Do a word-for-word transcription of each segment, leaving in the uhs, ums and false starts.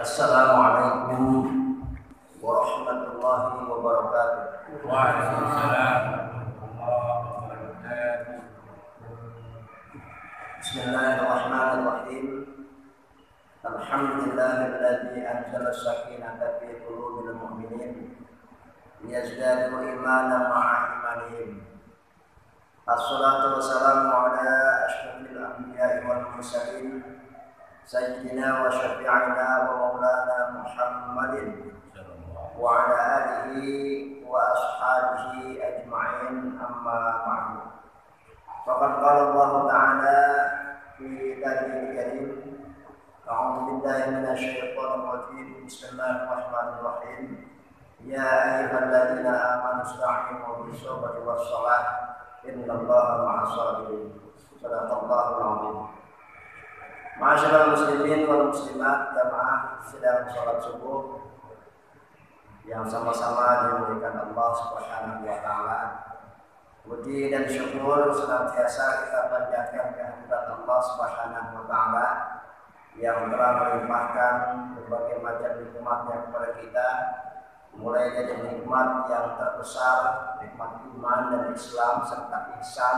Assalamualaikum warahmatullahi wabarakatuh. Waalaikumsalam warahmatullahi wabarakatuh. Bismillahirrahmanirrahim. Alhamdulillahilladzi anzala as-sakinata fi qulubil mu'minin liyazdadu imanan ma'a imanihim. Assalatu wassalamu ala asyrafil anbiya'i wal mursalin sayyidina wa syafi'ina wa maulana Muhammadin wa ala alihi wa ashabihi ajma'in, amma ba'du. Faqad qala Allah ta'ala fi kitabihil karim, a'udzu billahi minasy syaithanir rajim. Bismillahirrahmanirrahim. Ya ayyuhalladzina amanu ista'inu bis-sabri was-shalah innallaha ma'as sabirin. Shadaqallahul 'azim. Ma'asyiral muslimin wal muslimat, jamaah sedang sholat subuh yang sama-sama dimuliakan Allah Subhanahu wa taala. Puji dan syukur senantiasa kita panjatkan kehadirat Allah Subhanahu wa taala yang telah melimpahkan berbagai macam nikmatnya kepada kita, mulai dari nikmat yang terbesar, nikmat iman dan Islam serta ihsan,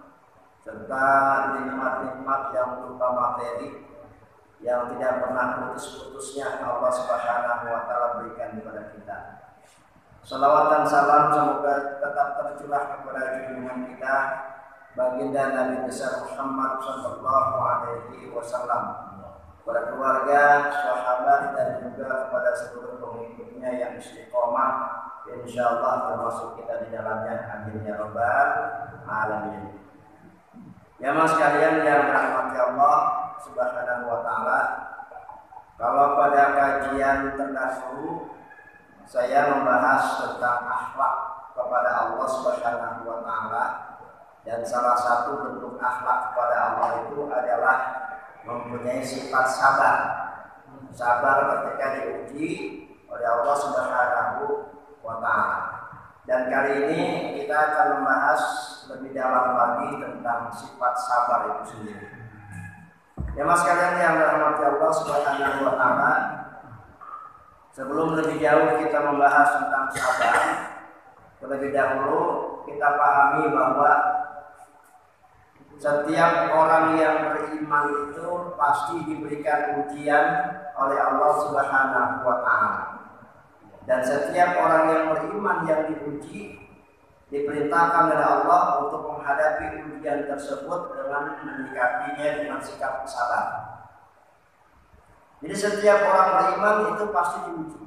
serta nikmat-nikmat yang berupa materi yang tidak pernah putus-putusnya Allah Subhanahu wa taala berikan kepada kita. Salawat dan salam semoga tetap tercurah kepada junjungan kita, baginda Nabi besar Muhammad sallallahu alaihi wasallam, kepada keluarga, sahabat dan juga kepada seluruh pengikutnya yang istiqomah, insyaallah termasuk kita di dalamnya, amin ya rabbal alamin. Ya mas sekalian yang dirahmati Allah Subhanahu wa taala, kalau pada kajian terdahulu saya membahas tentang akhlak kepada Allah Subhanahu wa taala, dan salah satu bentuk akhlak kepada Allah itu adalah mempunyai sifat sabar. Sabar ketika diuji oleh Allah Subhanahu wa taala. Dan kali ini kita akan membahas lebih dalam lagi tentang sifat sabar itu sendiri. Ya mas kalian yang dirahmati Allah Subhanahu wa taala, sebelum lebih jauh kita membahas tentang sabar, terlebih dahulu kita pahami bahwa setiap orang yang beriman itu pasti diberikan ujian oleh Allah Subhanahu wa taala. Dan setiap orang yang beriman yang diuji diperintahkan oleh Allah untuk menghadapi ujian tersebut dengan menyikapinya dengan sikap sabar. Jadi setiap orang beriman itu pasti diuji.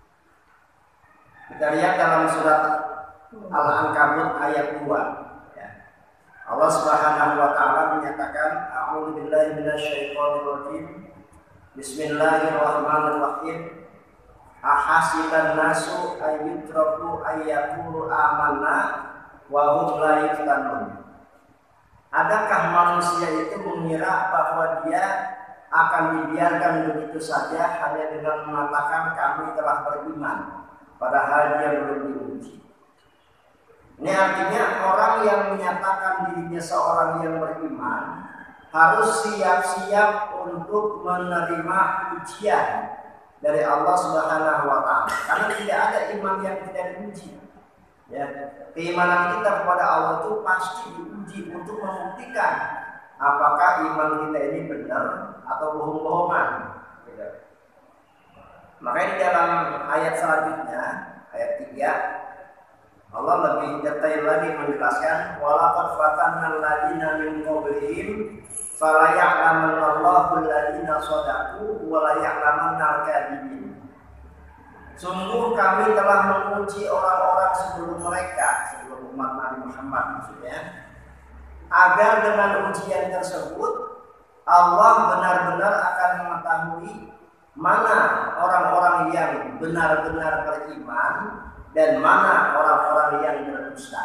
Kita lihat dalam surat Al-Ankabut ayat dua. Ya. Allah Subhanahu wa taala menyatakan, a'udzu billahi minasyaitonir rajim. Bismillahirrahmanirrahim. Ahasiban nasu ayyutraku ayyakulu amanna wa hum la yuftanun. Adakah manusia itu mengira bahwa dia akan dibiarkan begitu saja hanya dengan mengatakan kami telah beriman, padahal dia belum diuji? Ini artinya orang yang menyatakan dirinya seorang yang beriman harus siap-siap untuk menerima ujian dari Allah Subhanahu wa taala. Karena tidak ada iman yang tidak diuji. Ya, keimanan kita kepada Allah itu pasti diuji untuk membuktikan apakah iman kita ini benar atau bohong-bohongan. Gitu. Makanya di dalam ayat selanjutnya, ayat tiga, Allah lebih detail lagi menjelaskan, walaqad fatanna alladziina min qablihim fala ya'lamanna Allahu alladziina shadaqu wa la ya'lamanna al-kadzibin. Sungguh kami telah menguji orang-orang sebelum mereka, sebelum umat Nabi Muhammad maksudnya, agar dengan ujian tersebut Allah benar-benar akan mengetahui mana orang-orang yang benar-benar beriman dan mana orang-orang yang berdusta.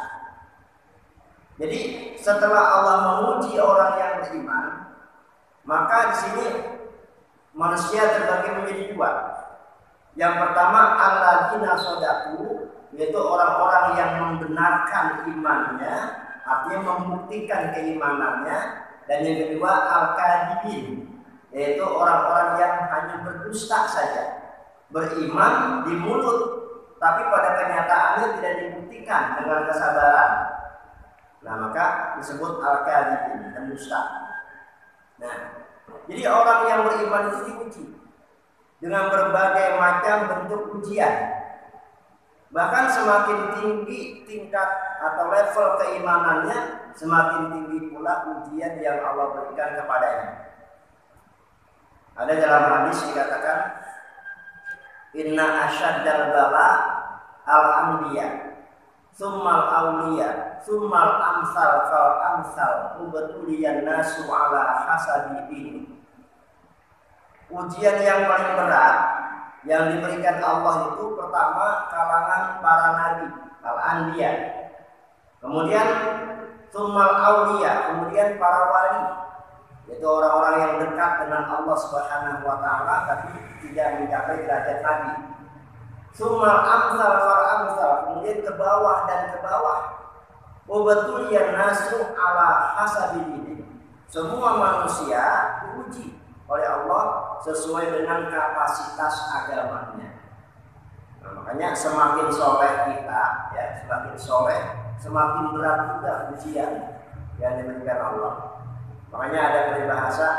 Jadi setelah Allah menguji orang yang beriman, maka di sini manusia terbagi menjadi dua. Yang pertama alladzina shadaqu, yaitu orang-orang yang membenarkan imannya, artinya membuktikan keimanannya. Dan yang kedua al-kadzibin, yaitu orang-orang yang hanya berdusta saja, beriman di mulut, tapi pada kenyataannya tidak dibuktikan dengan kesabaran. Nah, maka disebut al-kadzibin, pendusta. Nah, jadi orang yang beriman itu diuji dengan berbagai macam bentuk ujian. Bahkan semakin tinggi tingkat atau level keimanannya, semakin tinggi pula ujian yang Allah berikan kepadanya. Ada dalam hadis dikatakan, inna asyaddal bala al-anbiya, summal awliya, summal amsal fal amsal, ubatuliyan nasu ala hasabi ini. Ujian yang paling berat yang diberikan Allah itu pertama kalangan para nabi, al-anbiya. Kemudian summal awliya, kemudian para wali, yaitu orang-orang yang dekat dengan Allah Subhanahu wa taala tapi tidak mencapai derajat nabi. Summal amsal fal amsal, kemudian ke bawah dan ke bawah. Ubatuliyan nasu ala hasabi ini. Semua manusia diuji oleh Allah sesuai dengan kapasitas agamanya. Nah, makanya semakin soleh kita, ya, semakin soleh, semakin berat juga ujian yang diberikan Allah. Makanya ada peribahasa,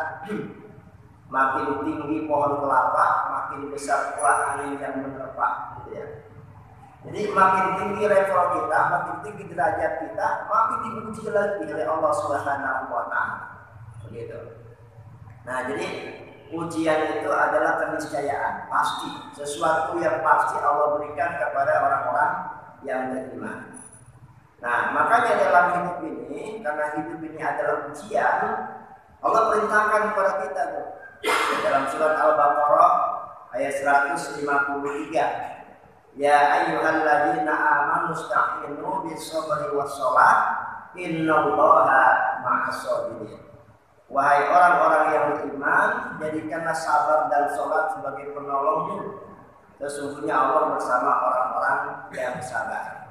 makin tinggi pohon kelapa, makin besar pula angin yang menerpa, gitu ya. Jadi makin tinggi level kita, makin tinggi derajat kita, makin diuji lagi oleh Allah Subhanahu wa taala. Begitu. Nah, jadi ujian itu adalah keniscayaan, pasti, sesuatu yang pasti Allah berikan kepada orang-orang yang beriman. Nah, makanya dalam hidup ini, karena hidup ini adalah ujian, Allah perintahkan kepada kita tuh. Dalam surat Al-Baqarah ayat seratus lima puluh tiga, ya ayyuhalladzina amanu ista'inu bis-sabri was-shalah innallaha ma'as-sabirin. Wahai orang-orang yang beriman, jadikanlah sabar dan sholat sebagai penolongmu. Sesungguhnya Allah bersama orang-orang yang sabar.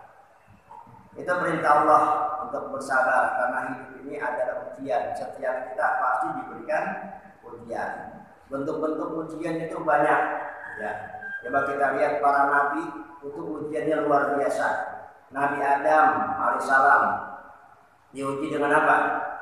Itu perintah Allah untuk bersabar, karena hidup ini adalah ujian. Setiap kita pasti diberikan ujian. Bentuk-bentuk ujian itu banyak. Ya, coba kita lihat para nabi itu ujiannya luar biasa. Nabi Adam alaihissalam diuji dengan apa?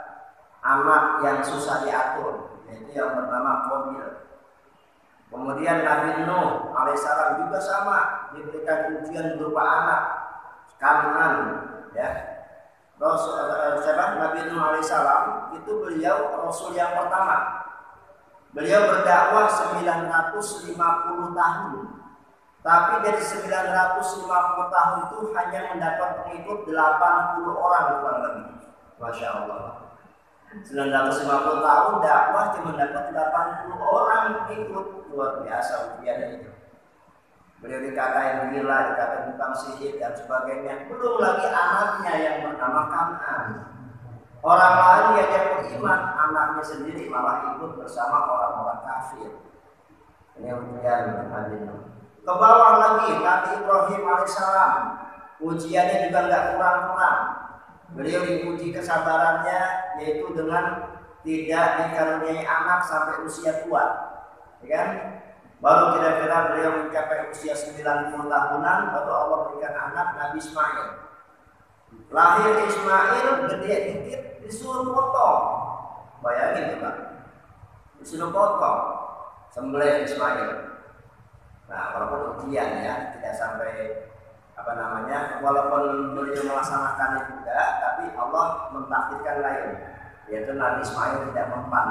Anak yang susah diatur, yaitu yang bernama Qabil. Kemudian Nabi Nuh alaihissalam juga sama, diberikan ujian berupa anak, Kanan, ya. Rasul siapa? Nabi Nuh alaihissalam itu beliau rasul yang pertama. Beliau berdakwah sembilan ratus lima puluh tahun. Tapi dari sembilan ratus lima puluh tahun itu hanya mendapat pengikut delapan puluh orang kurang lebih. Masya Allah. sembilan ratus lima puluh tahun dakwah cuma dapat delapan puluh orang ikut. Luar biasa ujian itu. Beliau dikatain gila, dikatain tukang sihir dan sebagainya. Belum lagi anaknya yang bernama Kanan. Orang lain diajak beriman, anaknya sendiri malah ikut bersama orang-orang kafir. Ini ujian adil. Ke bawah lagi Nabi Ibrahim alaihissalam, ujiannya juga nggak kurang-kurang. Beliau diuji kesabarannya, yaitu dengan tidak dikaruniai anak sampai usia tua, ya kan? Baru kira-kira beliau mencapai usia sembilan puluh tahunan, baru Allah berikan anak Nabi Ismail. Lahir Ismail, gede dikit, disuruh potong. Bayangin coba, disuruh potong, sembelih Ismail. Nah, walaupun ujian ya, tidak sampai apa namanya, walaupun beliau melaksanakannya juga, tapi Allah mentakdirkan lain, yaitu Nabi Ismail tidak mempan.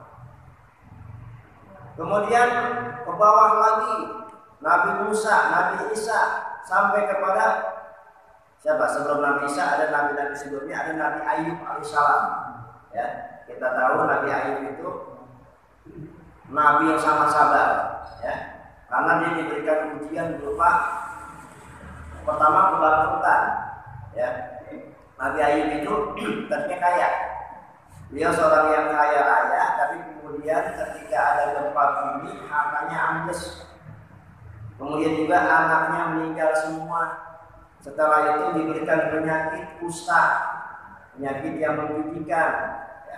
Kemudian ke bawah lagi Nabi Musa, Nabi Isa, sampai kepada siapa? Sebelum Nabi Isa ada nabi-nabi sebelumnya, ada Nabi Ayub alaihissalam. Ya, kita tahu Nabi Ayub itu nabi yang sangat sabar, ya, karena dia diberikan ujian berupa pertama kebangkrutan, ya. Nabi Ayub itu ternyata kaya. Dia seorang yang kaya raya, tapi kemudian ketika ada gempa bumi, hartanya ambles. Kemudian juga anaknya meninggal semua. Setelah itu diberikan penyakit kusta, penyakit yang mematikan. Ya.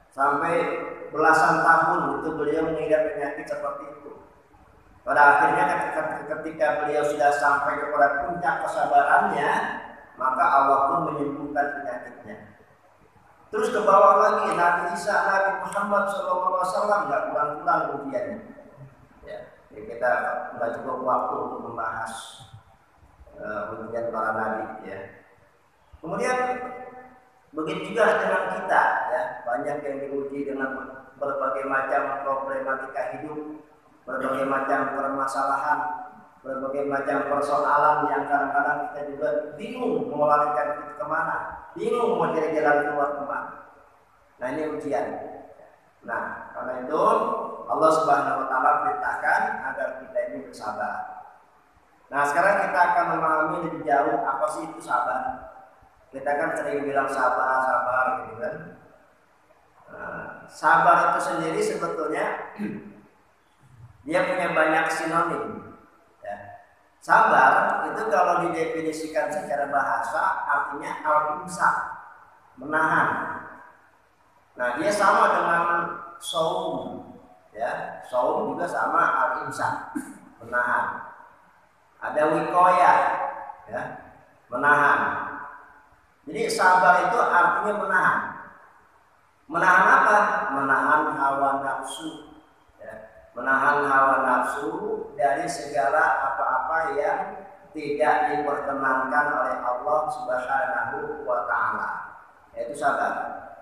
sampai belasan tahun itu beliau mengidap penyakit seperti itu. Pada akhirnya ketika beliau sudah sampai kepada puncak kesabarannya, maka Allah pun menyembuhkan penyakitnya. Terus ke bawah lagi Nabi Isa, Nabi Muhammad shallallahu alaihi wasallam nggak kurang-kurang ujiannya. Ya, jadi kita nggak cukup waktu untuk membahas uh, ujian para nabi. Ya. Kemudian begitu juga dengan kita, ya, banyak yang diuji dengan berbagai macam problematika hidup, berbagai macam permasalahan, berbagai macam persoalan yang kadang-kadang kita juga bingung mau larikan kita kemana, bingung mau cari jalan keluar kemana. Nah ini ujian. Nah karena itu Allah Subhanahu Wa Taala perintahkan agar kita ini bersabar. Nah sekarang kita akan memahami lebih jauh apa sih itu sabar. Kita kan sering bilang sabar, sabar gitu kan. Nah, sabar itu sendiri sebetulnya dia punya banyak sinonim. Ya. Sabar itu kalau didefinisikan secara bahasa artinya al-imsak, menahan. Nah dia sama dengan saum, ya saum juga sama al-imsak, menahan. Ada wikoyah, ya menahan. Jadi sabar itu artinya menahan. Menahan apa? Menahan hawa nafsu. Ya. Menahan hawa nafsu dari segala apa-apa yang tidak diperkenankan oleh Allah Subhanahu wa Ta'ala. Yaitu sabar.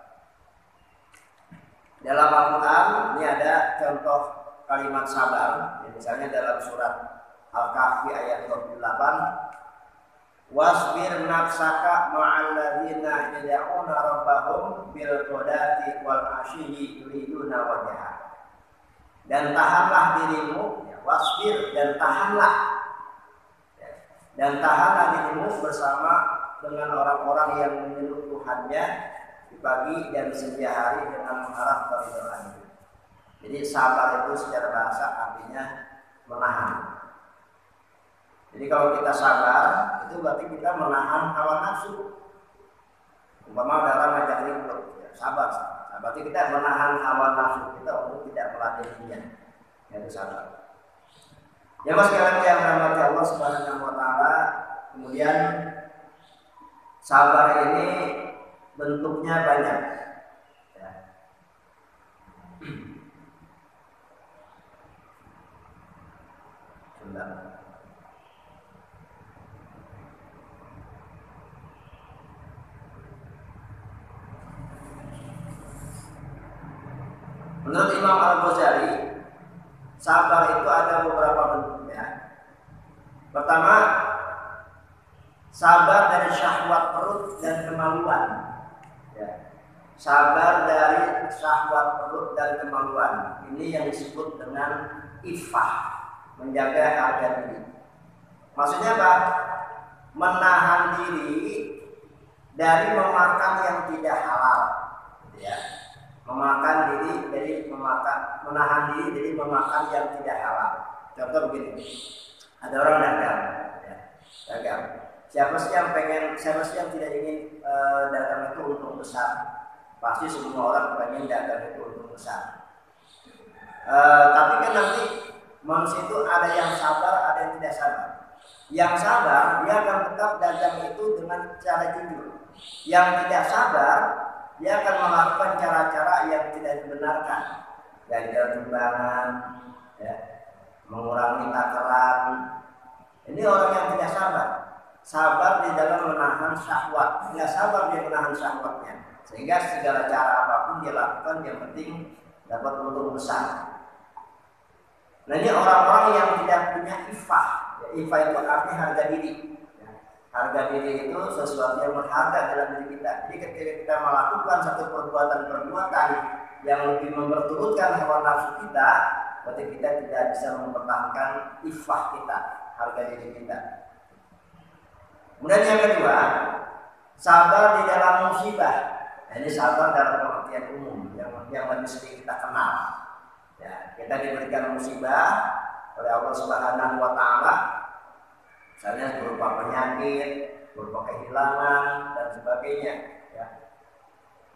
Dalam Al-Quran ini ada contoh kalimat sabar. Ya, misalnya dalam surat Al-Kahfi ayat dua puluh delapan. Wasbir nafsaka ma'al ladzina yad'una rabbahum bil ghadati wal 'ashyi yuriduna wajha. Dan tahanlah dirimu, ya, wasbir dan tahanlah. Ya, dan tahanlah dirimu bersama dengan orang-orang yang menyeru Tuhannya di pagi dan siang hari dengan mengharap keridhaan. Jadi sabar itu secara bahasa artinya menahan. Jadi kalau kita sabar, itu berarti kita menahan hawa nafsu. Umpama dalam ngajak ribut, ya, sabar, sabar. Berarti kita menahan hawa nafsu kita untuk tidak melatihnya. Itu sabar. Ya mas sekalian yang dirahmati Allah Subhanahu wa Ta'ala, kemudian sabar ini bentuknya banyak. Ya. Sudah. Menurut Imam Al-Ghazali, sabar itu ada beberapa bentuknya. Pertama, sabar dari syahwat perut dan kemaluan. Ya. Sabar dari syahwat perut dan kemaluan. Ini yang disebut dengan iffah, menjaga harga diri. Maksudnya apa? Menahan diri dari memakan yang tidak halal. Ya. Memakan diri dari memakan, menahan diri dari memakan yang tidak halal. Contoh begini, ada orang dagang, ya, dagang. Siapa sih yang pengen, siapa sih yang tidak ingin e, dagang itu untung besar? Pasti semua orang pengen dagang itu untung besar. E, tapi kan nanti manusia itu ada yang sabar, ada yang tidak sabar. Yang sabar dia akan tetap dagang itu dengan cara jujur. Yang tidak sabar dia akan melakukan cara-cara yang tidak dibenarkan, gagal timbangan, ya, mengurangi takaran. Ini orang yang tidak sabar. Sabar di dalam menahan syahwat, tidak sabar dia menahan syahwatnya, sehingga segala cara apapun dia lakukan yang penting dapat untung besar. Nah ini orang-orang yang tidak punya iffah. Ya, iffah itu artinya harga diri. Harga diri itu sesuatu yang berharga dalam diri kita. Jadi ketika kita melakukan satu perbuatan-perbuatan yang lebih memperturutkan hawa nafsu kita, berarti kita tidak bisa mempertahankan iffah kita, harga diri kita. Kemudian yang kedua, sabar di dalam musibah. Nah, ini sabar dalam pengertian umum yang yang lebih sering kita kenal. Ya, kita diberikan musibah oleh Allah Subhanahu wa Ta'ala. Misalnya berupa penyakit, berupa kehilangan dan sebagainya. Ya.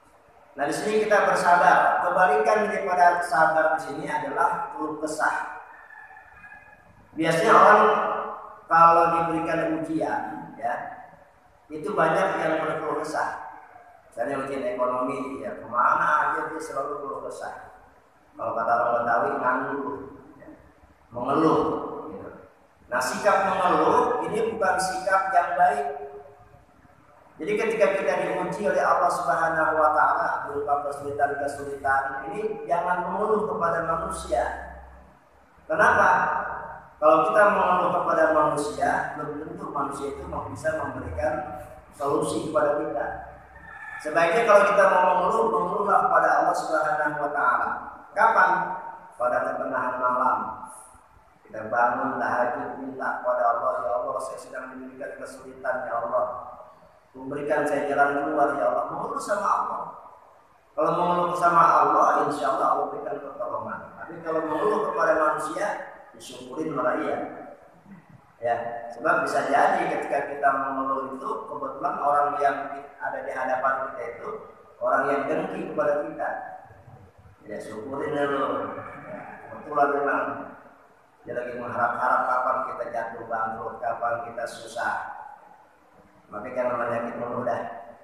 Nah di sini kita bersabar. Kebalikan daripada sabar di sini adalah keluh kesah. Biasanya orang kalau diberikan ujian, ya, itu banyak yang berkeluh kesah. Misalnya ujian ekonomi, ya kemana aja dia selalu keluh kesah. Kalau kata orang Betawi, nganggur, ya, mengeluh. Gitu. Nah sikap mengeluh ini bukan sikap yang baik. Jadi ketika kita diuji oleh Allah Subhanahu wa taala berupa kesulitan-kesulitan ini, jangan mengeluh kepada manusia. Kenapa? Kalau kita mengeluh kepada manusia, belum tentu manusia itu bisa memberikan solusi kepada kita. Sebaiknya kalau kita mau mengeluh, mengeluhlah kepada Allah Subhanahu wa taala. Kapan? Pada pertengahan malam. Kita bangun tahajud minta kepada Allah, ya Allah saya sedang diberikan kesulitan ya Allah. Memberikan saya jalan keluar ya Allah. Mengeluh sama Allah. Kalau mengeluh sama Allah, insya Allah Allah berikan pertolongan. Tapi kalau mengeluh kepada manusia, disyukurin malah iya. Ya, sebab bisa jadi ketika kita mengeluh itu kebetulan orang yang ada di hadapan kita itu orang yang dengki kepada kita. Ya syukurin dulu. Ya, kebetulan memang dia lagi mengharap-harap kapan kita jatuh bangkrut, kapan kita susah. Maka jangan menyakit mudah.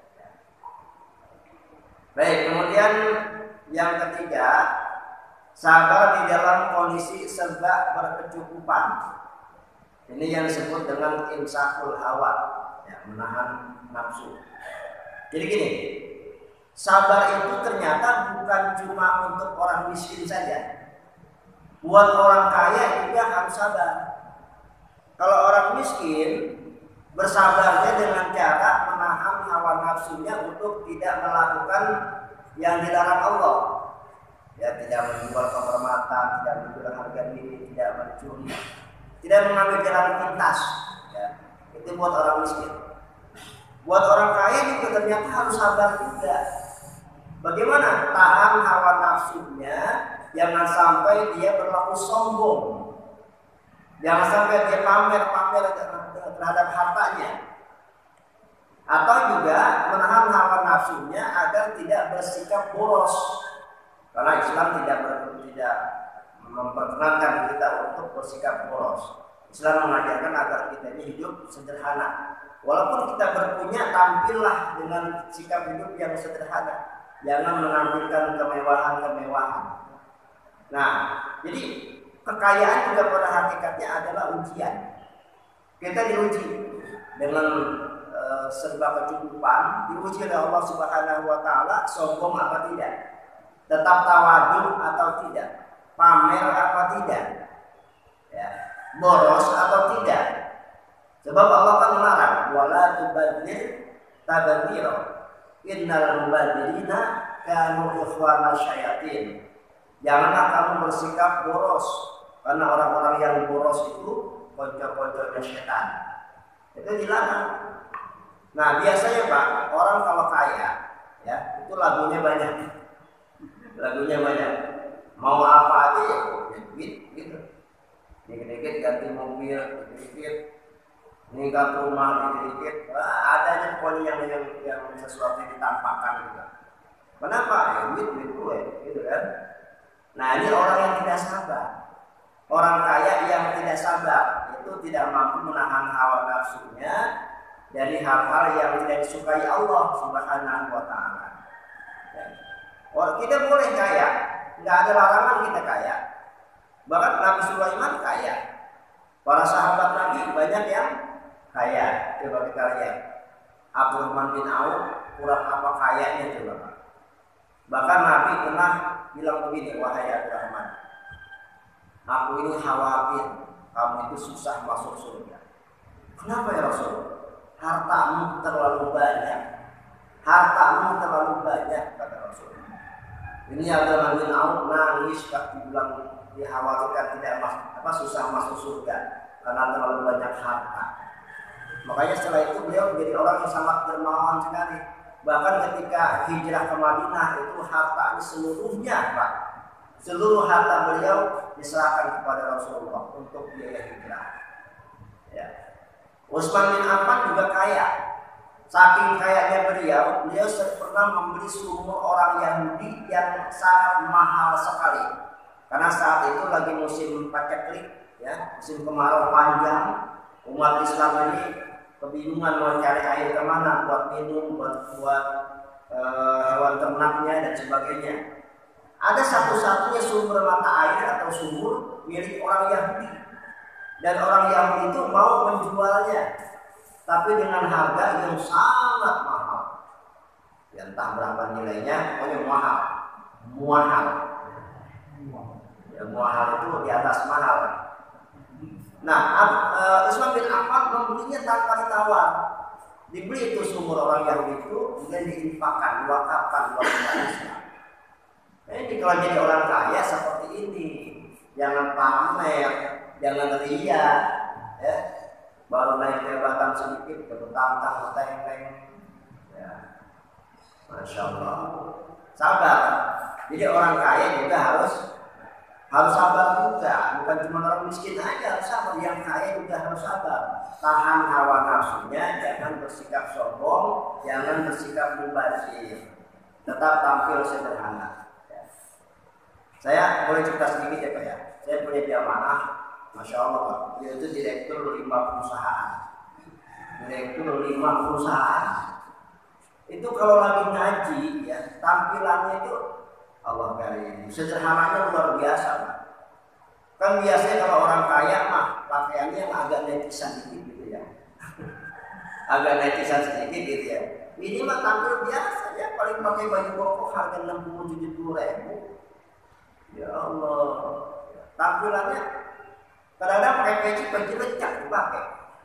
Baik, kemudian yang ketiga, sabar di dalam kondisi serba berkecukupan. Ini yang disebut dengan imsakul hawa, ya, menahan nafsu. Jadi gini, sabar itu ternyata bukan cuma untuk orang miskin saja. Buat orang kaya juga harus sabar. Kalau orang miskin, bersabarnya dengan cara menahan hawa nafsunya untuk tidak melakukan yang dilarang Allah. Ya, tidak menjual kehormatan, tidak menjual harga diri, tidak mencuri, tidak mengambil jalan pintas. Ya, itu buat orang miskin. Buat orang kaya juga ternyata harus sabar juga. Bagaimana? Tahan hawa nafsunya, jangan sampai dia berlaku sombong. Jangan sampai dia pamer-pamer terhadap hartanya. Atau juga menahan hawa nafsunya agar tidak bersikap boros. Karena Islam tidak ber, tidak memperkenankan kita untuk bersikap boros. Islam mengajarkan agar kita ini hidup sederhana. Walaupun kita berpunya, tampillah dengan sikap hidup yang sederhana. Jangan menampilkan kemewahan-kemewahan. Nah, jadi kekayaan juga pada hakikatnya adalah ujian. Kita diuji dengan e, serba kecukupan, diuji oleh Allah Subhanahu wa taala, sombong apa tidak, tetap tawadhu atau tidak, pamer apa tidak, ya, boros atau tidak. Sebab Allah kan melarang, wala tubadzir tabdzira, innal mubadzirina kanu ikhwana syayatin. Janganlah kamu bersikap boros, karena orang-orang yang boros itu konco-konconya setan. Itu dilarang. Nah biasanya Pak, orang kalau kaya, ya itu lagunya banyak, lagunya banyak. Mau apa aja ya, duit gitu. Dikit-dikit ganti mobil, dikit-dikit meningkat rumah, dikit-dikit. Wah, ada aja pokoknya yang, yang yang sesuatu yang ditampakkan gitu. Kenapa? Ya duit duit gue, gitu kan. Nah ini orang yang tidak sabar. Orang kaya yang tidak sabar itu tidak mampu menahan hawa nafsunya dari hal-hal yang tidak disukai Allah Subhanahu wa taala. Kita boleh kaya, nggak ada larangan kita kaya. Bahkan Nabi Sulaiman kaya. Para sahabat Nabi banyak yang kaya. Coba kita lihat. Abdurrahman bin Auf kurang apa kayanya coba. Bahkan Nabi pernah bilang begini, wahai Abdurrahman, aku ini khawatir kamu itu susah masuk surga. Kenapa ya Rasul? Hartamu terlalu banyak. Hartamu terlalu banyak, kata Rasul. Ini Abdurrahman bin Auf nangis ketika dibilang dikhawatirkan tidak mas, apa susah masuk surga karena terlalu banyak harta. Makanya setelah itu beliau menjadi orang yang sangat dermawan sekali. Bahkan ketika hijrah ke Madinah itu hartanya seluruhnya, Pak, seluruh harta beliau diserahkan kepada Rasulullah untuk biaya hijrah. Ya. Utsman bin Affan juga kaya. Saking kayaknya beliau, beliau pernah membeli sumur orang Yahudi yang sangat mahal sekali. Karena saat itu lagi musim paceklik, ya, musim kemarau panjang. Umat Islam ini kebingungan mau cari air kemana buat minum, buat buat e, hewan ternaknya dan sebagainya. Ada satu-satunya sumber mata air atau sumur milik orang Yahudi, dan orang Yahudi itu mau menjualnya, tapi dengan harga yang sangat mahal. Ya, entah berapa nilainya, pokoknya mahal, mahal. Ya, mahal itu di atas mahal. Nah, uh, Utsman bin Affan membelinya tanpa ditawar. Dibeli itu sumur orang Yahudi itu, kemudian diinfakkan, diwakafkan buat umat Islam. Nah, ini kalau jadi orang kaya seperti ini, jangan pamer, jangan ria, ya. Baru naik jabatan sedikit, bertantang, berteng-teng, ya. Masya Allah. Sabar. Jadi orang kaya juga harus harus sabar juga, bukan cuma orang miskin aja harus sabar, yang kaya juga harus sabar. Tahan hawa nafsunya, jangan bersikap sombong, jangan bersikap mubazir, tetap tampil sederhana. Ya. Saya boleh cerita sedikit ya Pak ya. Saya punya jamaah, Masya Allah Pak, dia itu direktur lima perusahaan, direktur lima perusahaan. Itu kalau lagi ngaji ya, tampilannya itu Allah karim, sederhananya luar biasa, Pak. Kan biasanya kalau orang kaya mah pakaiannya yang agak netizen sedikit gitu ya, agak netizen sedikit gitu ya. Ini mah tampil biasa ya, paling pakai baju koko harga enam puluh tujuh puluh ribu. Ya Allah, tampilannya kadang-kadang pakai peci peci lecak dipakai.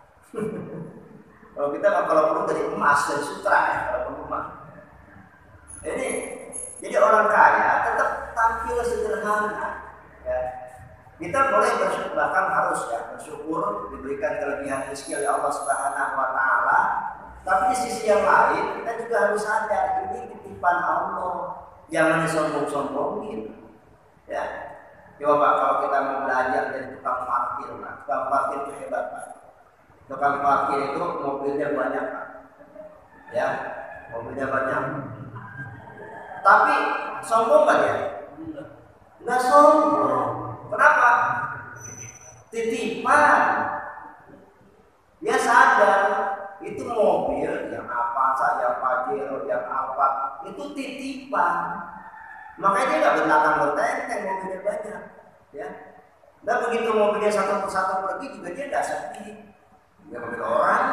Kalau kita kalau perlu dari emas dari sutra ya, kalau perlu mah. Ini jadi orang kaya tetap tampil sederhana. Ya. Kita boleh bersyukur, bahkan harus ya bersyukur diberikan kelebihan rezeki oleh Allah Subhanahu Wa Taala. Tapi di sisi yang lain kita juga harus sadar ini titipan Allah, jangan disombong-sombongin. Ya, coba Pak, kalau kita mau belajar dari tukang parkir, Pak, tukang parkir itu hebat Pak. Tukang parkir itu mobilnya banyak Pak. Ya, mobilnya banyak. Tapi sombong kan ya? Nggak sombong. Kenapa? Titipan. Dia sadar itu mobil yang apa, saya Pajero yang apa, itu titipan. Makanya dia nggak berdatang bertenteng, mobilnya banyak. Ya. Dan begitu mobilnya satu persatu pergi juga dia nggak sepi. Dia mobil orang.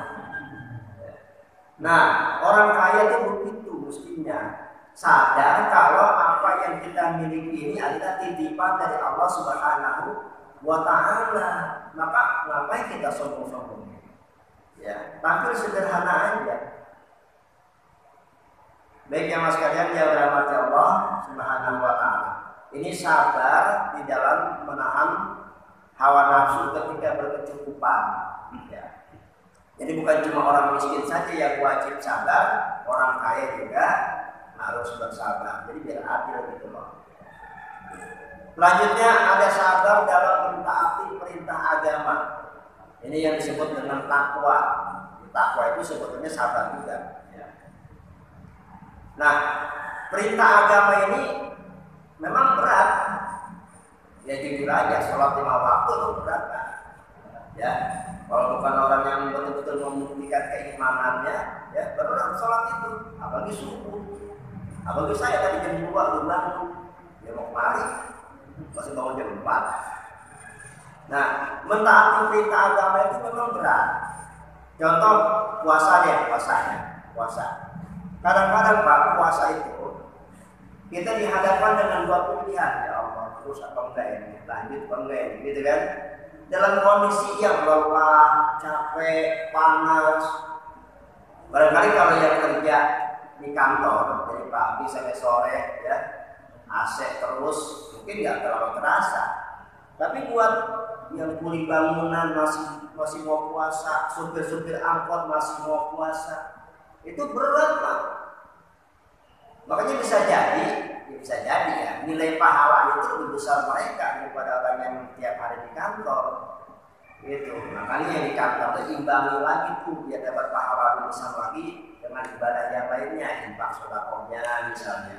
Nah, orang kaya itu begitu mestinya. Sadar kalau apa yang kita miliki ini adalah titipan dari Allah Subhanahu Wa Taala. Maka ngapain kita sombong-sombong? Ya, tampil sederhana aja. Baik yang mas kalian yang dirahmati Allah Subhanahu Wa Taala. Ini sabar di dalam menahan hawa nafsu ketika berkecukupan. Ya. Jadi bukan cuma orang miskin saja yang wajib sabar, orang kaya juga harus bersabar. Jadi biar adil gitu loh. Selanjutnya ada sabar dalam mentaati perintah agama. Ini yang disebut dengan takwa. Takwa itu sebetulnya sabar juga. Nah, perintah agama ini memang berat. Ya jujur aja, sholat lima waktu itu berat kan? Ya, kalau bukan orang yang betul-betul membuktikan keimanannya, ya berat sholat itu, apalagi subuh. Apalagi saya tadi jam dua belum bangun, dia mau kemari, masih bangun jam empat. Nah, mentaati perintah agama itu memang berat. Contoh puasa deh, puasanya, puasa. Kadang-kadang Pak, puasa itu kita dihadapkan dengan dua pilihan, ya Allah, terus apa enggak ini, lanjut apa enggak ini, gitu kan? Dalam kondisi yang lelah, capek, panas. Barangkali kalau yang kerja di kantor dari pagi sampai sore ya A C terus mungkin nggak terlalu terasa, tapi buat yang kuli bangunan masih masih mau puasa, supir-supir angkot masih mau puasa, itu berat Pak. Makanya bisa jadi ya bisa jadi ya nilai pahala itu lebih besar mereka daripada orang yang tiap hari di kantor. Gitu. Makanya yang di kantor itu imbangi lagi tuh biar dapat pahala lebih besar lagi dengan ibadah yang lainnya, infak sedekahnya misalnya.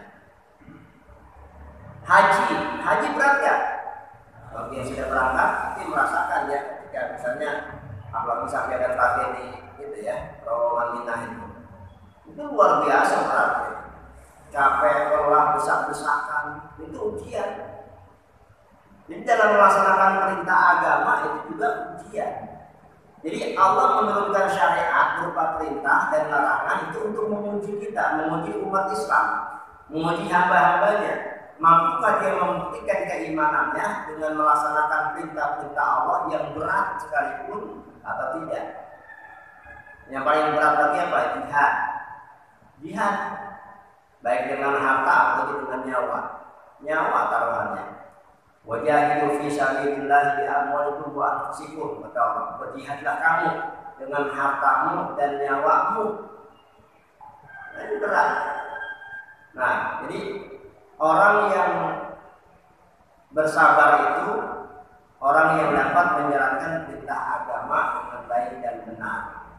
Haji, haji berat ya. Bagi yang sudah berangkat, pasti merasakan ya ketika misalnya apalagi sampai ada tragedi gitu ya, rombongan Mina itu, itu luar biasa berat. Ya. Capek, lelah, desak-desakan, itu ujian. Jadi dalam melaksanakan perintah agama itu juga ujian. Jadi Allah menurunkan syariat berupa perintah dan larangan itu untuk menguji kita, menguji umat Islam, menguji hamba-hambanya. Mampukah dia membuktikan keimanannya dengan melaksanakan perintah-perintah Allah yang berat sekalipun atau tidak? Yang paling berat lagi apa? Jihad. Jihad baik dengan harta atau dengan nyawa. Nyawa taruhannya. Wajahidu fi sabilillah bi amwalikum wa anfusikum. Kata Allah, berjihadlah kamu dengan hartamu dan nyawamu. Nah, ini berat. Nah, jadi orang yang bersabar itu orang yang dapat menjalankan perintah agama dengan baik dan benar.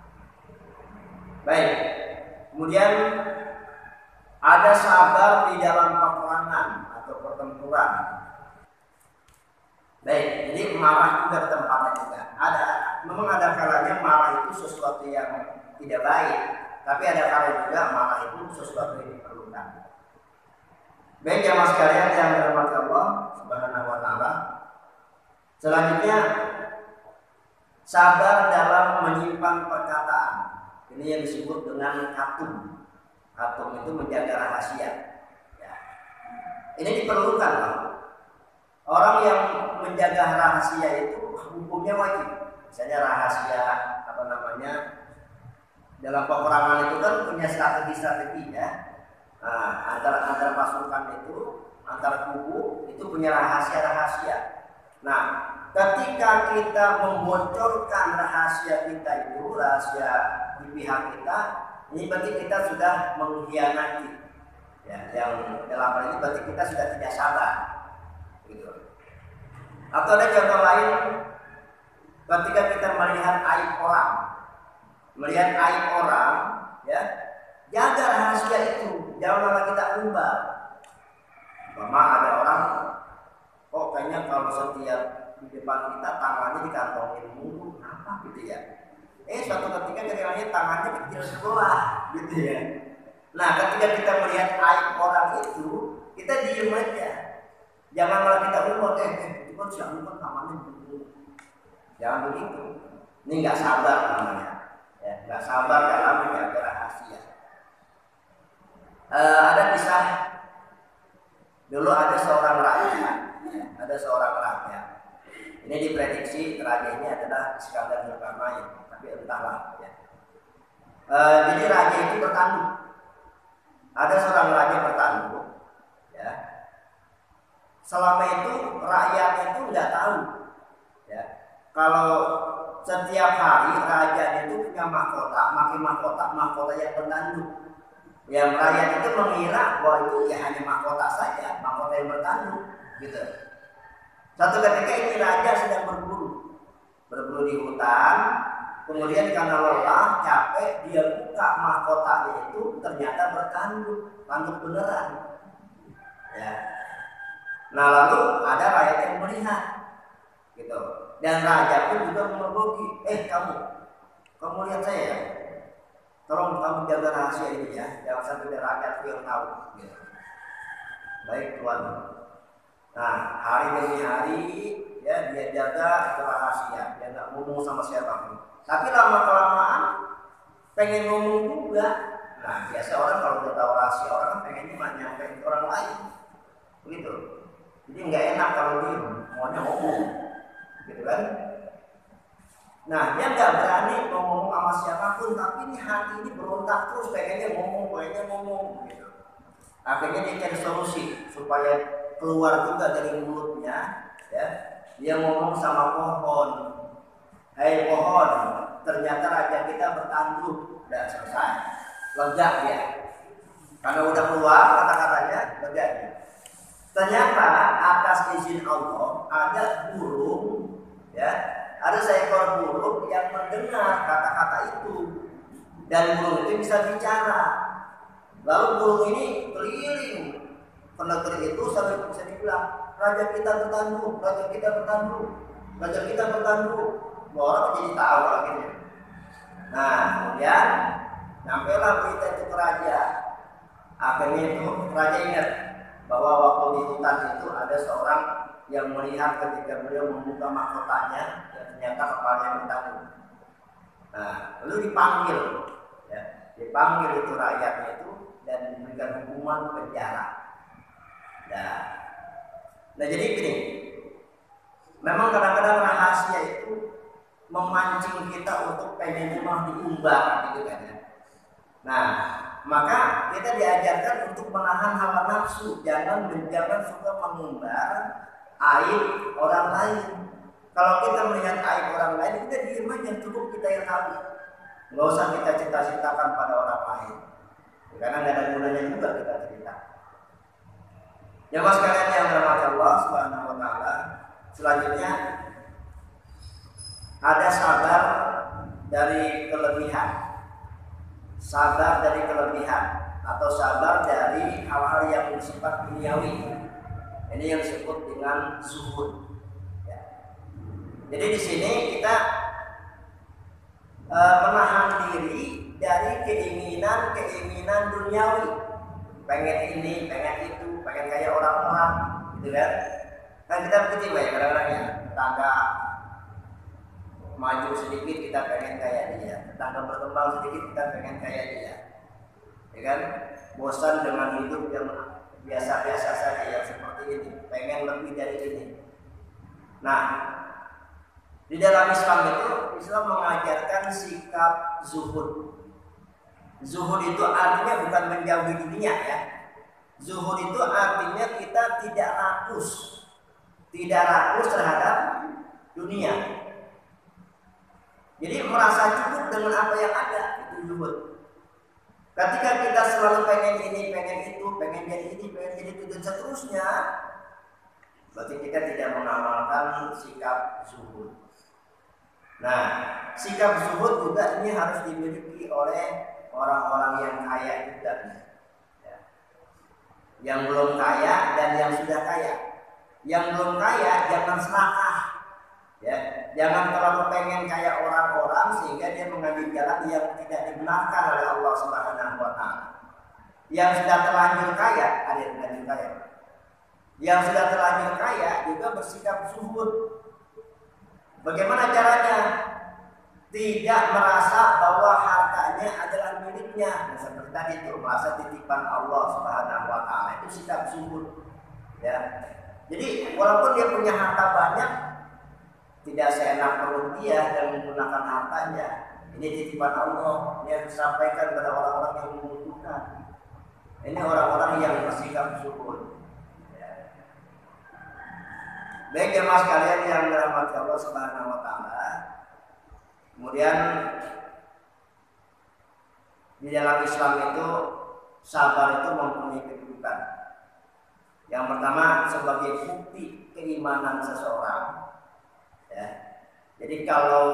Baik. Kemudian ada sabar di dalam peperangan atau pertempuran. Baik, jadi marah juga tempatnya juga. Ada, memang ada kalanya marah itu sesuatu yang tidak baik, tapi ada kalanya juga marah itu sesuatu yang diperlukan. Baik jamaah sekalian yang dirahmati Allah Subhanahu wa taala. Selanjutnya sabar dalam menyimpan perkataan. Ini yang disebut dengan katum. Katum itu menjaga rahasia. Ya. Ini diperlukan loh. Orang yang menjaga rahasia itu hukumnya wajib. Misalnya rahasia apa namanya dalam peperangan itu kan punya strategi-strategi ya. Nah, antara antara pasukan itu, antara kubu itu punya rahasia-rahasia. Nah, ketika kita membocorkan rahasia kita itu, rahasia di pihak kita, ini berarti kita sudah mengkhianati. Ya, yang dalam hal ini berarti kita sudah tidak sabar. Gitu. Atau ada contoh lain, ketika kita melihat aib orang, melihat aib orang, ya, jaga rahasia itu, janganlah kita umbar. Mama ada orang, oh kayaknya kalau setiap di depan kita tangannya dikantongin mulu, apa gitu ya? Eh suatu ketika kedengarannya tangannya kecil sebelah, gitu ya. Nah, ketika kita melihat aib orang itu, kita diem aja. Jangan malah kita umur, eh, eh itu kan siapa kan tangannya begitu. Jangan begitu. Ini nggak sabar namanya. Ya, nggak sabar dalam menjaga rahasia. Uh, ada kisah dulu ada seorang raja, ada seorang raja. Ini diprediksi raja ini adalah Iskandar Zulkarnain, tapi entahlah. Ya. Uh, jadi raja itu bertanduk. Ada seorang raja bertanduk. Ya. Selama itu rakyatnya itu nggak tahu. Ya. Kalau setiap hari raja itu punya mahkota, makin mahkota, mahkota yang bertanduk. Yang rakyat itu mengira bahwa itu ya hanya mahkota saja, mahkota yang bertanduk, gitu. Satu ketika ini raja sedang berburu, berburu di hutan, kemudian karena lelah, capek, dia buka mahkotanya itu ternyata bertanduk, tanduk beneran. Ya. Nah lalu ada rakyat yang melihat, gitu. Dan raja pun juga memergoki, eh kamu, kamu lihat saya ya. Tolong kamu jaga rahasia ini ya, jangan sampai rakyatku yang tahu. Gitu. Baik tuan. Nah hari demi hari ya dia jaga itu rahasia, dia nggak ngomong sama siapapun. Tapi lama kelamaan pengen ngomong juga. Nah biasa orang kalau udah tahu rahasia orang kan pengennya nyampe ke orang lain, begitu. Jadi nggak enak kalau dia maunya ngomong, gitu kan? Nah, dia nggak berani ngomong sama siapapun, tapi ini hati ini berontak terus, pengennya ngomong, pengennya ngomong, gitu. Akhirnya dia cari solusi supaya keluar juga dari mulutnya, ya. Dia ngomong sama pohon, hei pohon, ternyata raja kita bertanduk, udah selesai, lega dia. Karena udah keluar kata-katanya, lega dia. Ternyata atas izin Allah ada burung, ya. ada seekor burung yang mendengar kata-kata itu, dan burung itu bisa bicara. Lalu burung ini keliling ke negeri itu sampai bisa dibilang, raja kita bertanduk, raja kita bertanduk, raja kita bertanduk. Orang jadi tahu akhirnya. Nah, kemudian sampailah berita itu ke raja. Akhirnya itu raja ingat bahwa waktu di hutan itu ada seorang yang melihat ketika beliau membuka mahkotanya, ya, ternyata kepalanya bertanduk. Nah, lalu dipanggil, ya, dipanggil itu rakyatnya itu dan diberikan hukuman penjara. Nah, nah jadi gini, memang kadang-kadang rahasia itu memancing kita untuk pengennya mau diumbar, gitu kan ya. Nah, maka kita diajarkan untuk menahan hawa nafsu, jangan jangan suka mengumbar aib orang lain. Kalau kita melihat aib orang lain, kita diam aja, cukup kita yang tahu. Nggak usah kita cerita-ceritakan pada orang lain, karena nggak ada gunanya juga kita cerita. Jamaah sekalian yang dirahmati Allah Subhanahu Wa Taala, selanjutnya ada sabar dari kelebihan, sabar dari kelebihan atau sabar dari hal-hal yang bersifat duniawi. Ini yang disebut dengan zuhud. Ya. Jadi di sini kita e, menahan diri dari keinginan-keinginan duniawi, pengen ini, pengen itu, pengen kayak orang-orang, gitu kan? Kan kita begitu ya kadang-kadang ya, tetangga maju sedikit kita pengen kayak dia, tetangga berkembang sedikit kita pengen kayak dia, ya kan? Bosan dengan hidup yang biasa-biasa saja yang seperti ini, pengen lebih dari ini. Nah, di dalam Islam itu, Islam mengajarkan sikap zuhud. Zuhud itu artinya bukan menjauhi dunia ya. Zuhud itu artinya kita tidak rakus, tidak rakus terhadap dunia. Jadi merasa cukup dengan apa yang ada, itu zuhud. Ketika kita selalu pengen ini, pengen itu, pengen jadi ini, pengen jadi itu dan seterusnya, berarti kita tidak mengamalkan sikap zuhud. Nah, sikap zuhud juga ini harus dimiliki oleh orang-orang yang kaya juga. Ya. Yang belum kaya dan yang sudah kaya. Yang belum kaya jangan serakah. Ya, jangan terlalu pengen kayak orang-orang sehingga dia mengambil jalan yang tidak dibenarkan oleh Allah Subhanahu Wa Taala. Yang sudah terlanjur kaya, ada yang terlanjur kaya. Yang sudah terlanjur kaya juga bersikap zuhud. Bagaimana caranya? Tidak merasa bahwa hartanya adalah miliknya. Nah, seperti tadi itu merasa titipan Allah Subhanahu Wa Taala, itu sikap zuhud. Ya, jadi walaupun dia punya harta banyak, tidak seenak perut dia dan menggunakan hartanya. Ini titipan Allah, dia disampaikan kepada orang-orang yang membutuhkan. Ini orang-orang yang bersikap zuhud. Ya. Baik jemaah sekalian yang dirahmati Allah Subhanahu Wa Taala. Kemudian di dalam Islam itu sabar itu mempunyai kedudukan. Yang pertama sebagai bukti keimanan seseorang. Ya. Jadi kalau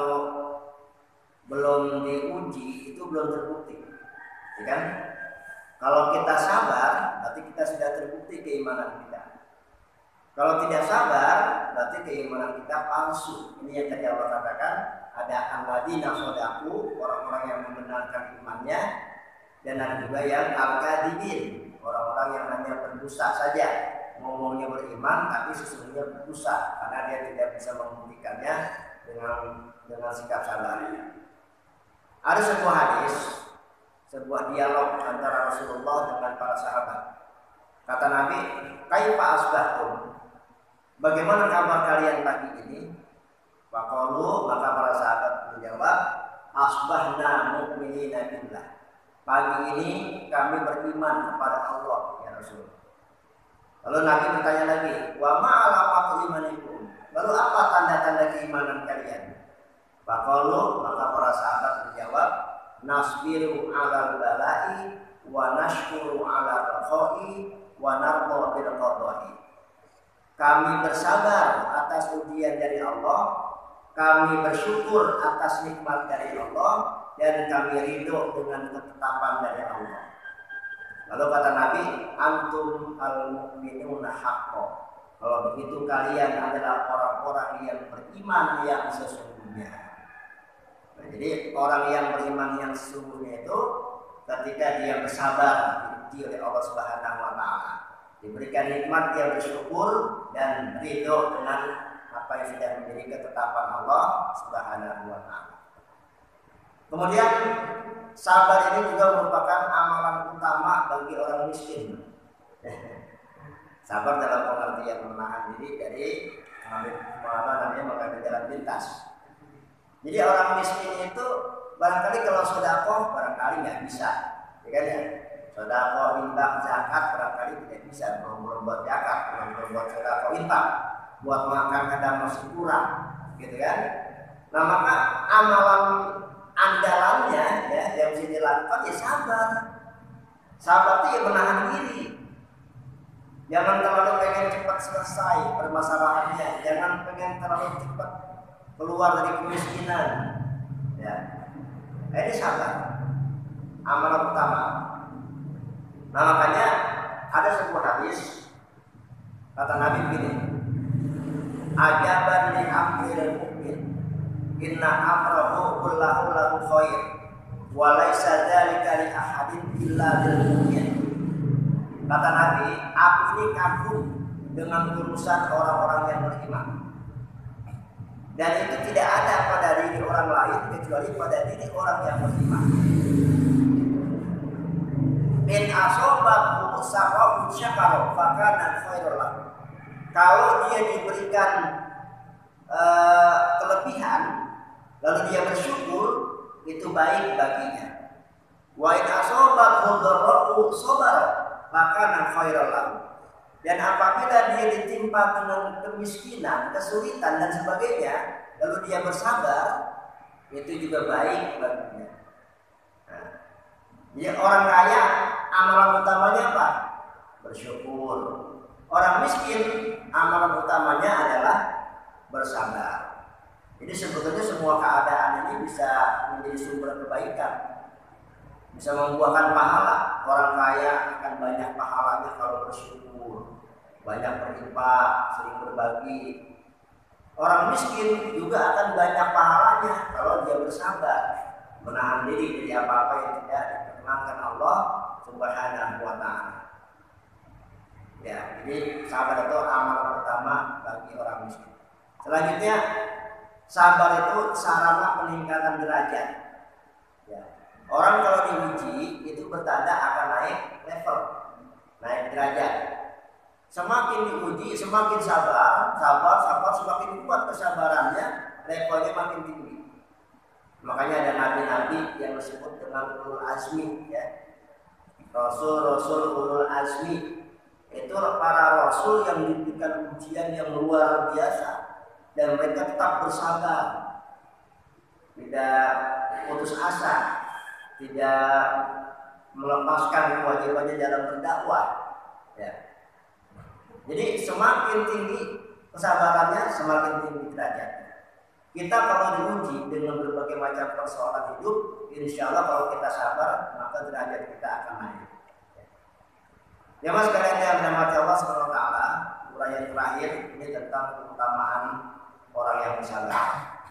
belum diuji itu belum terbukti, ya kan? Kalau kita sabar, berarti kita sudah terbukti keimanan kita. Kalau tidak sabar, berarti keimanan kita palsu. Ini yang tadi Allah katakan, ada alladzina shadaku, orang-orang yang membenarkan imannya, dan ada juga yang al-kadzibin, orang-orang yang hanya berdusta saja. Ngomongnya beriman tapi sesungguhnya berdosa karena dia tidak bisa membuktikannya dengan dengan sikap sabarnya. Ada sebuah hadis, sebuah dialog antara Rasulullah dengan para sahabat. Kata Nabi, "Kaifa asbahtum?" Bagaimana kabar kalian pagi ini? Faqalu, maka para sahabat menjawab, "Asbahna mu'minina billah." Pagi ini kami beriman kepada Allah ya Rasul. Lalu Nabi bertanya lagi, wa ma'alamatu imanikum. Lalu apa tanda-tanda keimanan kalian? Faqalu, maka para sahabat menjawab, nasbiru 'alal bala'i wa nashkuru 'alal rakhai wa narda bil qada'i. Kami bersabar atas ujian dari Allah, kami bersyukur atas nikmat dari Allah dan kami ridho dengan ketetapan dari Allah. Lalu kata Nabi, antum al-mu'minuna haqqo. Kalau begitu kalian adalah orang-orang yang beriman yang sesungguhnya. Nah, jadi orang yang beriman yang sesungguhnya itu ketika dia bersabar diuji oleh Allah Subhanahu wa taala, diberikan nikmat dia bersyukur dan ridho dengan apa yang sudah menjadi ketetapan Allah Subhanahu wa taala. Kemudian sabar ini juga merupakan amalan utama bagi orang miskin. Sabar dalam pengertian menahan diri dari apa namanya mengambil jalan pintas. Jadi orang miskin itu barangkali kalau sedekah barangkali nggak bisa, ya kan ya. Sedekah, infak, zakat barangkali tidak bisa, belum buat zakat, belum buat sedekah, infak, buat makan kadang masih kurang, gitu kan. Nah maka amalan andalannya ya yang bisa dilakukan ya sabar. Sabar itu ya menahan diri. Jangan terlalu pengen cepat selesai permasalahannya, jangan pengen terlalu cepat keluar dari kemiskinan. Ya, ini sabar. Amalan utama. Nah makanya ada sebuah hadis kata Nabi begini, ajaban li amril mu'min, inna amrahu kullahu lahu khair, wa laisa dzalika li ahadin illa lil mu'min. Kata Nabi, aku ini kagum dengan urusan orang-orang yang beriman. Dan itu tidak ada pada diri orang lain kecuali pada diri orang yang beriman. In asobahu saqahu syakara fakana khairul lahu. Kalau dia diberikan uh, kelebihan lalu dia bersyukur, itu baik baginya. Wa in asobahu dharra'u sabara fakana khairul lahu. Dan apabila dia ditimpa dengan kemiskinan, kesulitan dan sebagainya, lalu dia bersabar, itu juga baik baginya. Nah, ya orang kaya amalan utamanya apa? Bersyukur. Orang miskin amalan utamanya adalah bersabar. Jadi sebetulnya semua keadaan ini bisa menjadi sumber kebaikan, bisa membuahkan pahala. Orang kaya akan banyak pahalanya kalau bersyukur, banyak berinfak, sering berbagi. Orang miskin juga akan banyak pahalanya kalau dia bersabar, menahan diri dari apa-apa yang tidak diperkenankan Allah Subhanahu wa taala. Ya, jadi sabar itu amal pertama bagi orang miskin. Selanjutnya, sabar itu sarana peningkatan derajat. Ya. Orang kalau diuji itu bertanda akan naik level, naik derajat. Semakin diuji, semakin sabar, sabar, sabar, semakin kuat kesabarannya, levelnya makin tinggi. Makanya ada nabi-nabi yang disebut dengan ulul azmi, ya. Rasul-rasul ulul azmi itu para rasul yang diberikan ujian yang luar biasa dan mereka tetap bersabar, tidak putus asa, tidak melepaskan kewajibannya dalam berdakwah. Ya. Jadi semakin tinggi kesabarannya, semakin tinggi derajatnya. Kita kalau diuji dengan berbagai macam persoalan hidup, insya Allah kalau kita sabar, maka derajat kita akan naik. Ya mas sekalian yang dirahmati Allah subhanahu wa taala, uraian terakhir ini tentang keutamaan orang yang bersabar.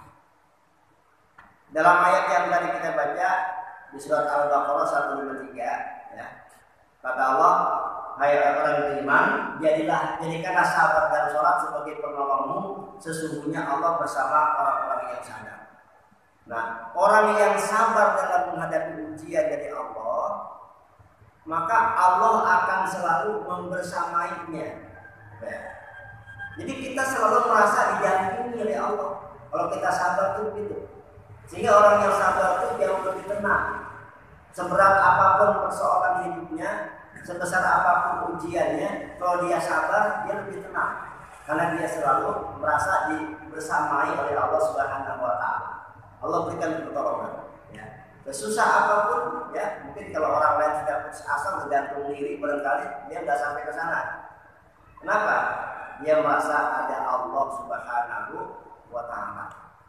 Dalam ayat yang tadi kita baca di surat Al-Baqarah seratus lima puluh tiga, ya, kata Allah, hai orang beriman, jadilah jadikanlah sabar dan sholat sebagai penolongmu, sesungguhnya Allah bersama orang-orang yang sabar. Nah, orang yang sabar dalam menghadapi ujian dari Allah, maka Allah akan selalu membersamainya. Ya. Jadi kita selalu merasa didampingi oleh Allah. Kalau kita sabar itu begitu. Sehingga orang yang sabar itu jauh lebih tenang. Seberat apapun persoalan hidupnya, sebesar apapun ujiannya, kalau dia sabar, dia lebih tenang. Karena dia selalu merasa dibersamai oleh Allah Subhanahu wa taala. Allah berikan pertolongan. Ya. Sesusah apapun, ya, mungkin kalau orang lain sudah putus asa, tergantung diri, barangkali dia nggak sampai ke sana. Kenapa? Dia merasa ada Allah Subhanahu wa taala.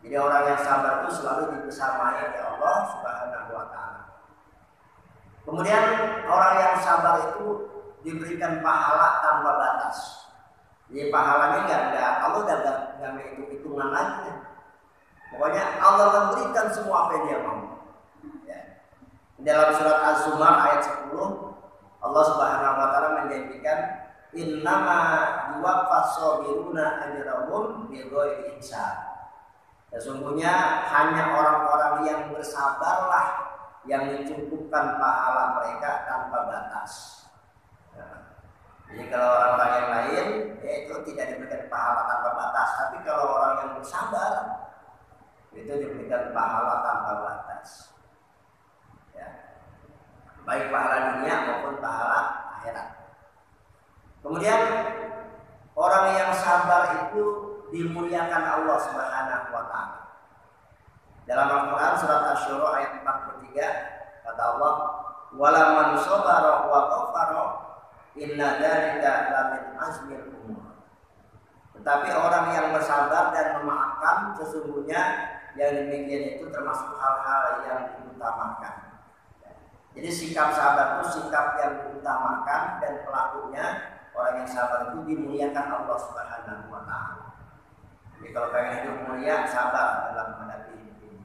Jadi orang yang sabar itu selalu dibersamai oleh Allah Subhanahu wa taala. Kemudian orang yang sabar itu diberikan pahala tanpa batas. Jadi pahalanya nggak ada, Allah udah nggak menghitung hitungan lagi. Pokoknya Allah memberikan semua apa yang Dia mau. Ya. Dalam surat Az-Zumar ayat sepuluh, Allah Subhanahu wa taala menjanjikan innama yuwaffas sabiruna ajrahum bighairi hisab. Sesungguhnya hanya orang-orang yang bersabarlah yang mencukupkan pahala mereka tanpa batas. Nah, jadi kalau orang-orang yang lain, ya itu tidak diberikan pahala tanpa batas. Tapi kalau orang yang bersabar, itu diberikan pahala tanpa batas. Ya. Baik pahala dunia maupun pahala akhirat. Kemudian orang yang sabar itu dimuliakan Allah Subhanahu wa taala. Dalam Al-Qur'an surat Asy-Syura ayat empat puluh tiga kata Allah, "Wala man sabara wa ghafara inna dzalika lamin azmil umur." Tetapi orang yang bersabar dan memaafkan sesungguhnya yang demikian itu termasuk hal-hal yang diutamakan. Jadi sikap sabar itu sikap yang diutamakan dan pelakunya orang yang sabar itu dimuliakan Allah Subhanahu wa taala. Jadi kalau pengen hidup mulia, sabar dalam menghadapi hidup ini.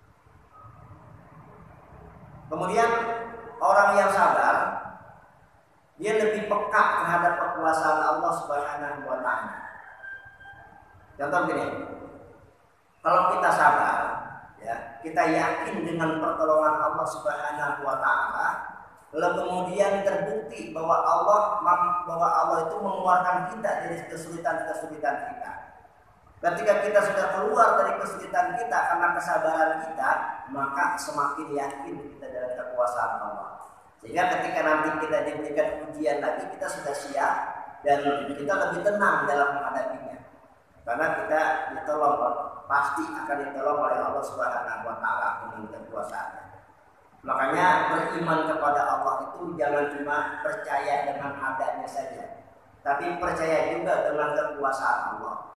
Kemudian orang yang sabar, dia lebih peka terhadap kekuasaan Allah Subhanahu wa taala. Contoh gini, kalau kita sabar, ya, kita yakin dengan pertolongan Allah Subhanahu wa taala, lalu kemudian terbukti bahwa Allah bahwa Allah itu mengeluarkan kita dari kesulitan-kesulitan kita. Ketika kita sudah keluar dari kesulitan kita karena kesabaran kita, maka semakin yakin kita dalam kekuasaan Allah. Sehingga ketika nanti kita diberikan ujian lagi, kita sudah siap dan kita lebih tenang dalam menghadapinya. Karena kita ditolong, pasti akan ditolong oleh Allah Subhanahu wa taala dengan kekuasaannya. Makanya beriman kepada Allah itu jangan cuma percaya dengan adanya saja, tapi percaya juga dengan kekuasaan Allah.